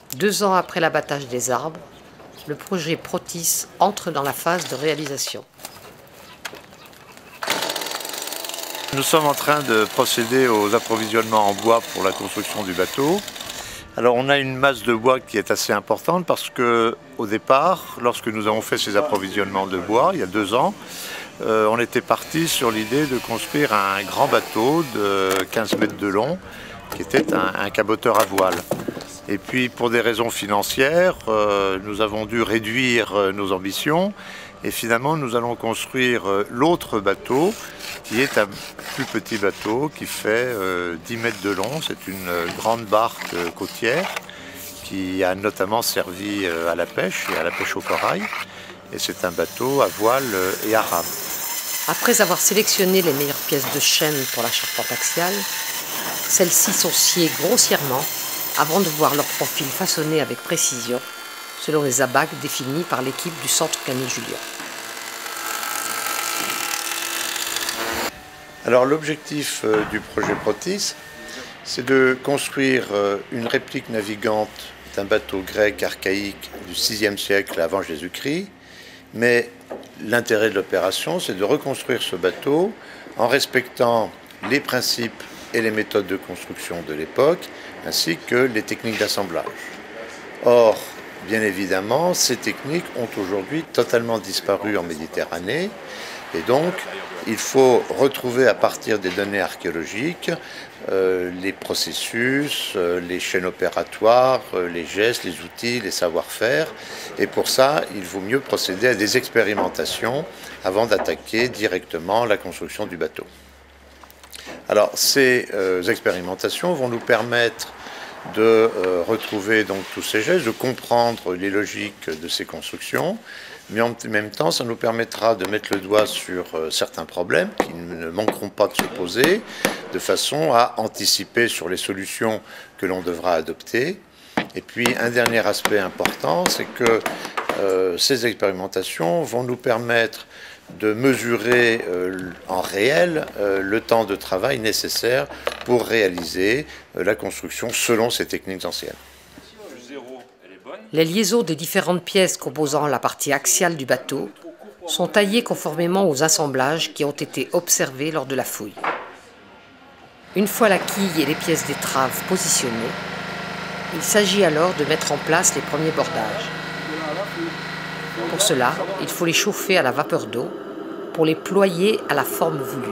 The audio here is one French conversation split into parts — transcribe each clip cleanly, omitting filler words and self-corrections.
2 ans après l'abattage des arbres, le projet Protis entre dans la phase de réalisation. Nous sommes en train de procéder aux approvisionnements en bois pour la construction du bateau. Alors on a une masse de bois qui est assez importante parce que au départ, lorsque nous avons fait ces approvisionnements de bois, il y a 2 ans, on était parti sur l'idée de construire un grand bateau de 15 mètres de long qui était un caboteur à voile. Et puis pour des raisons financières, nous avons dû réduire nos ambitions et finalement nous allons construire l'autre bateau qui est un plus petit bateau qui fait 10 mètres de long. C'est une grande barque côtière qui a notamment servi à la pêche et à la pêche au corail. Et c'est un bateau à voile et à rame. Après avoir sélectionné les meilleures pièces de chêne pour la charpente axiale, celles-ci sont sciées grossièrement avant de voir leur profil façonné avec précision selon les abacs définis par l'équipe du Centre Camille Jullian. Alors l'objectif du projet Protis, c'est de construire une réplique navigante d'un bateau grec archaïque du VIe siècle avant Jésus-Christ, mais l'intérêt de l'opération, c'est de reconstruire ce bateau en respectant les principes et les méthodes de construction de l'époque, ainsi que les techniques d'assemblage. Or, bien évidemment, ces techniques ont aujourd'hui totalement disparu en Méditerranée, et donc il faut retrouver à partir des données archéologiques les processus, les chaînes opératoires, les gestes, les outils, les savoir-faire. Et pour ça, il vaut mieux procéder à des expérimentations avant d'attaquer directement la construction du bateau. Alors ces expérimentations vont nous permettre de retrouver donc tous ces gestes, de comprendre les logiques de ces constructions, mais en même temps, ça nous permettra de mettre le doigt sur certains problèmes qui ne manqueront pas de se poser, de façon à anticiper sur les solutions que l'on devra adopter. Et puis, un dernier aspect important, c'est que ces expérimentations vont nous permettre de mesurer en réel le temps de travail nécessaire pour réaliser la construction selon ces techniques anciennes. Les liaisons des différentes pièces composant la partie axiale du bateau sont taillées conformément aux assemblages qui ont été observés lors de la fouille. Une fois la quille et les pièces d'étrave positionnées, il s'agit alors de mettre en place les premiers bordages. Pour cela, il faut les chauffer à la vapeur d'eau pour les ployer à la forme voulue.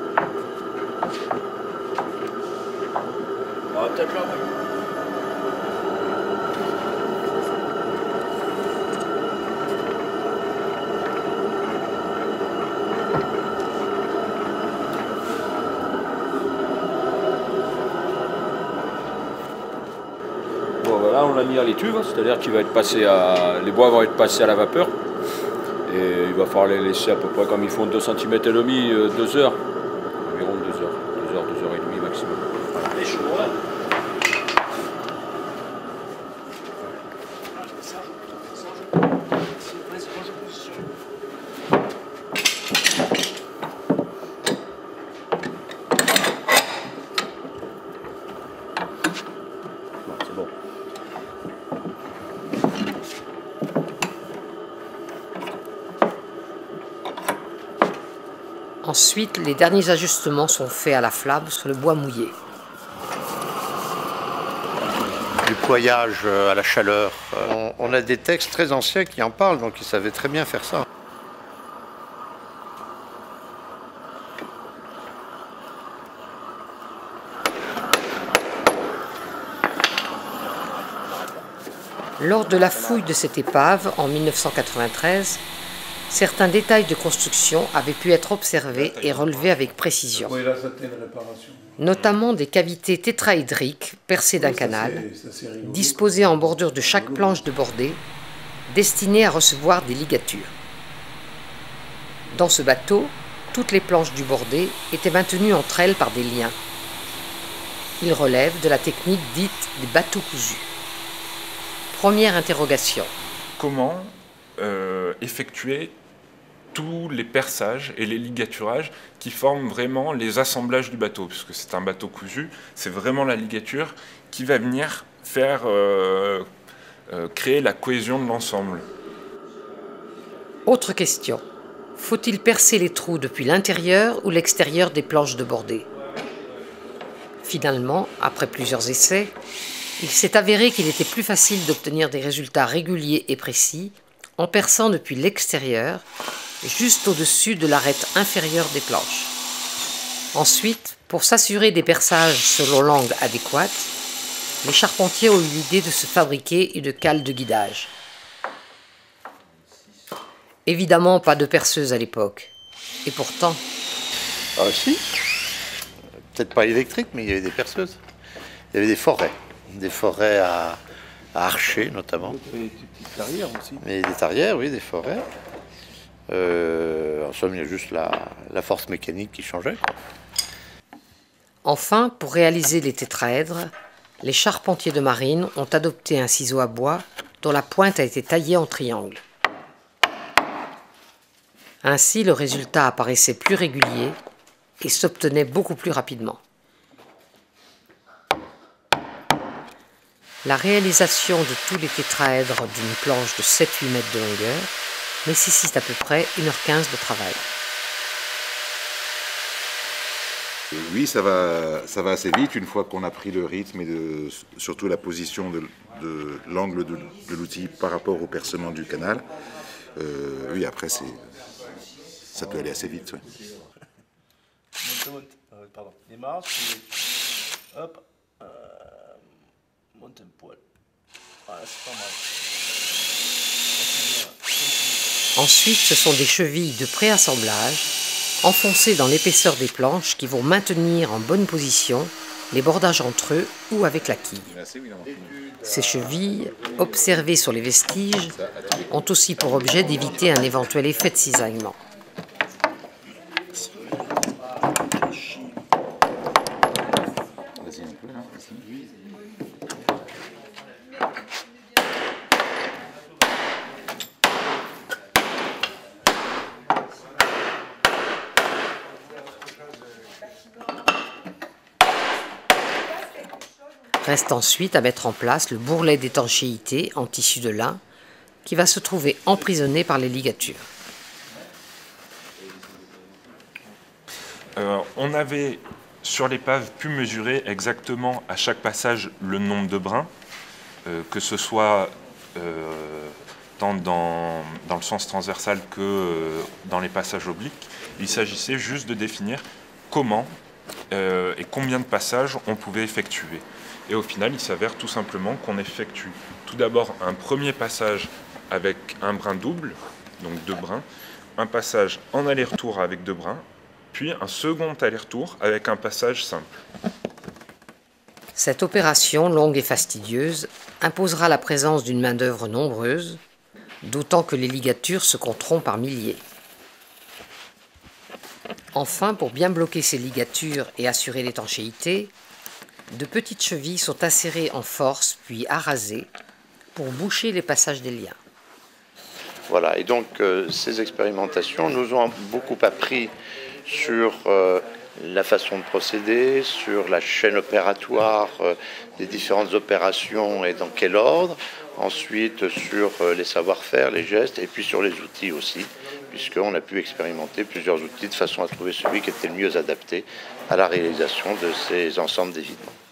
Bon, voilà, on l'a mis à l'étuve, c'est-à-dire qu'il va être passé les bois vont être passés à la vapeur. Et il va falloir les laisser à peu près comme ils font 2 cm et demi, 2 heures. Environ 2 heures, 2 heures, 2 heures et demie maximum. Les chevaux, là. C'est bon. Ensuite, les derniers ajustements sont faits à la flamme sur le bois mouillé. Du ployage à la chaleur. On a des textes très anciens qui en parlent, donc ils savaient très bien faire ça. Lors de la fouille de cette épave en 1993, certains détails de construction avaient pu être observés et relevés avec précision, notamment des cavités tétraédriques percées d'un canal, disposées en bordure de chaque planche de bordée, destinées à recevoir des ligatures. Dans ce bateau, toutes les planches du bordé étaient maintenues entre elles par des liens. Il relève de la technique dite des bateaux cousus. Première interrogation. Comment effectuer tous les perçages et les ligaturages qui forment vraiment les assemblages du bateau, puisque c'est un bateau cousu, c'est vraiment la ligature qui va venir faire créer la cohésion de l'ensemble. Autre question. Faut-il percer les trous depuis l'intérieur ou l'extérieur des planches de bordée? Finalement, après plusieurs essais, il s'est avéré qu'il était plus facile d'obtenir des résultats réguliers et précis en perçant depuis l'extérieur, juste au-dessus de l'arête inférieure des planches. Ensuite, pour s'assurer des perçages selon l'angle adéquat, les charpentiers ont eu l'idée de se fabriquer une cale de guidage. Évidemment, pas de perceuse à l'époque. Et pourtant... Ah si, peut-être pas électrique, mais il y avait des perceuses. Il y avait des forêts à archer notamment. Et des petites carrières aussi. Mais des tarières, oui, des forêts. En somme, il y a juste la force mécanique qui changeait, quoi. Enfin, pour réaliser les tétraèdres, les charpentiers de marine ont adopté un ciseau à bois dont la pointe a été taillée en triangle. Ainsi, le résultat apparaissait plus régulier et s'obtenait beaucoup plus rapidement. La réalisation de tous les tétraèdres d'une planche de 7-8 mètres de longueur nécessite à peu près 1h15 de travail. Oui, ça va assez vite une fois qu'on a pris le rythme et surtout la position de l'angle de l'outil par rapport au percement du canal. Oui, après, ça peut aller assez vite. Ouais. Pardon. Démarre, hop, monte un poil. Voilà, c'est pas mal. Ensuite, ce sont des chevilles de préassemblage enfoncées dans l'épaisseur des planches qui vont maintenir en bonne position les bordages entre eux ou avec la quille. Ces chevilles, observées sur les vestiges, ont aussi pour objet d'éviter un éventuel effet de cisaillement. Reste ensuite à mettre en place le bourrelet d'étanchéité en tissu de lin qui va se trouver emprisonné par les ligatures. On avait sur l'épave pu mesurer exactement à chaque passage le nombre de brins, que ce soit tant dans le sens transversal que dans les passages obliques. Il s'agissait juste de définir comment et combien de passages on pouvait effectuer. Et au final, il s'avère tout simplement qu'on effectue tout d'abord un premier passage avec un brin double, donc 2 brins, un passage en aller-retour avec 2 brins, puis un second aller-retour avec un passage simple. Cette opération, longue et fastidieuse, imposera la présence d'une main-d'œuvre nombreuse, d'autant que les ligatures se compteront par milliers. Enfin, pour bien bloquer ces ligatures et assurer l'étanchéité, de petites chevilles sont acérées en force puis arasées pour boucher les passages des liens. Voilà, et donc ces expérimentations nous ont beaucoup appris sur la façon de procéder, sur la chaîne opératoire des différentes opérations et dans quel ordre, ensuite sur les savoir-faire, les gestes, et puis sur les outils aussi, puisqu'on a pu expérimenter plusieurs outils de façon à trouver celui qui était le mieux adapté à la réalisation de ces ensembles d'évitement.